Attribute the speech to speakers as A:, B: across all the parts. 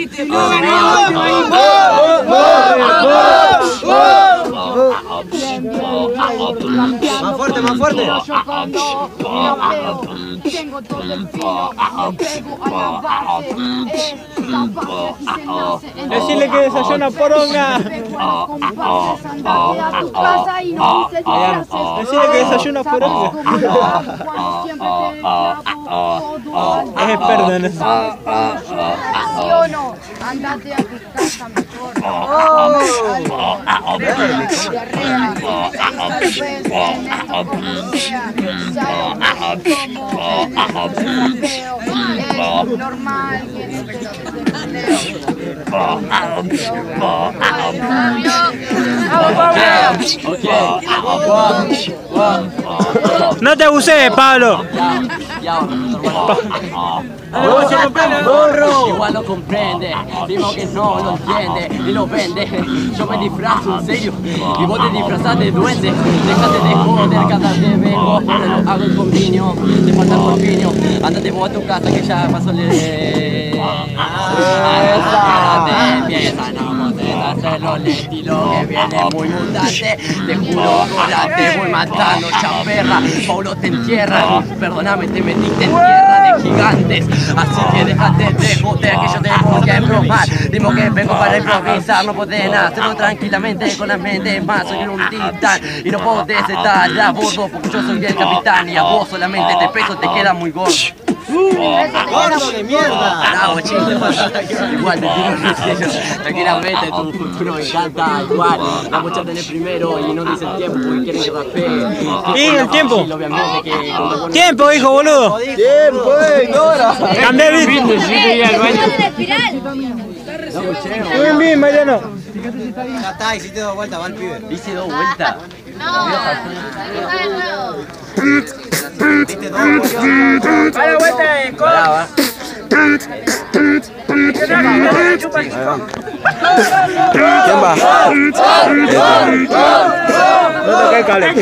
A: Más fuerte, más fuerte.
B: Tengo todo el filo, le pego a la base.
C: Decirle que desayuna poronga.
B: Andate a tu casa y no uses frases.
C: Decirle que desayuna poronga. Es experto en eso.
B: ¿Sí o no? Andate a tu casa mejor. Es normal que
C: No te abusé, Pablo.
D: Igual lo comprende, digo que no lo entiende y lo vende. Yo me disfrazo en serio y vos te disfrazás de duende. Déjate de joder, cada vez vengo, ahora lo hago el convenio. Te falta el convenio, andate vos a tu casa que ya pasó el... Empieza, no podés hacerlo, el estilo que viene muy mutante. Te juro, ahora te voy matando, chaperra. Paulo te entierra, perdóname, te metiste en tierra de gigantes. Así que déjate de joder que yo tengo que embromar. Digo que vengo para improvisar, no podés hacerlo tranquilamente con la mente más. Soy un titán y no podés estar a bordo porque yo soy el capitán y a vos solamente este peso te queda muy gordo.
A: ¡Gordo de mierda!
D: Bravo, chiste, igual te tiro en serio. Tranquilamente, tu futuro me encanta. Igual, vamos a tener primero y no dice el tiempo porque quieren que rapee.
C: ¿Y el tiempo?
D: Obviamente que...
C: Tiempo, hijo, boludo.
A: ¡Tiempo, ignora!
C: Cambié el ritmo. Bien, bien, Mariano.
A: Ya está, hiciste 2 vueltas, va el pibe.
D: Hice 2 vueltas.
A: Hiciste 2 vueltas.
C: A la vuelta de
D: Brava.
A: ¿Quién va?
C: No toca el cable.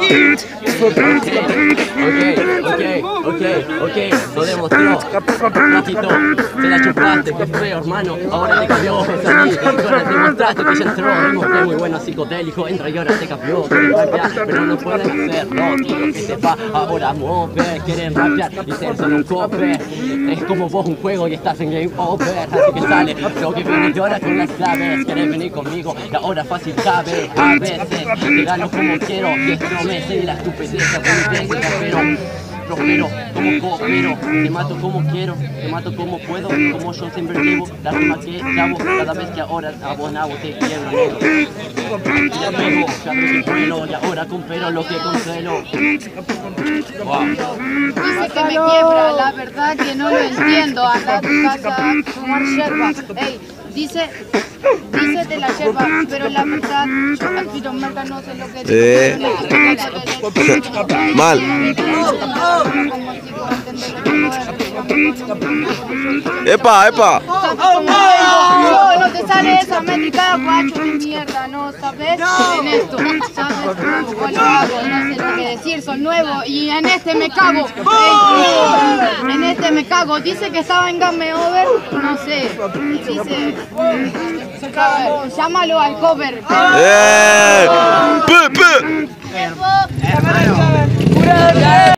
D: Ok, lo demostró. Ratito, se la chupaste, qué feo, hermano. Ahora te cambió, ahora demostraste que ya entró. Demostré muy bueno psicodélico, entra y ahora te cambió. Quieren rapear, pero no pueden hacerlo. Quiero que sepa ahora mover. Quieren rapear y ser solo un cover. Es como vos un juego y estás en game over. Así que sale lo que viene de ahora con las claves. Querés venir conmigo y ahora fácil cabe. A veces te gano como quiero y esto no me sé la estupidez. Prospero como coopero, te mato como quiero, te mato como puedo, como yo siempre llevo, la rima que clavo, cada vez que ahora abonabo te quiebro, negro. Ya pego, ya veo que vuelo, y ahora compero lo que consuelo.
B: Dice que me quiebra, la verdad que no lo entiendo. Anda a tu casa a fumar yerba. Ey, dice de la yerba, pero la verdad, yo aquí no sé lo que dice.
E: Mal. Epa.
B: No te sale esa métrica, guacho de mierda, ¿no? ¿Sabes? En esto, ¿sabes cómo lo hago? No sé lo que decir, soy nuevo y en este me cago. En este me cago. Dice que estaba en Game Over, no sé. Dice... Llámalo al cover.
E: ¡Pe!